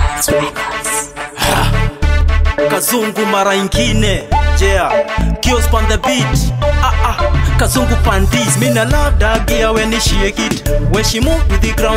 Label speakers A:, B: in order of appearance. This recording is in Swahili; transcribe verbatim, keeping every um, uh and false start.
A: Kazungu mara ingine, yeah. Kios on the beat, ah ah. Kazungu pandis, me na love that girl when she shake it, when she move to the ground.